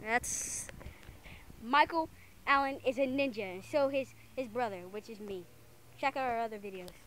That's Michael Allen is a ninja, and so his brother, which is me. Check out our other videos.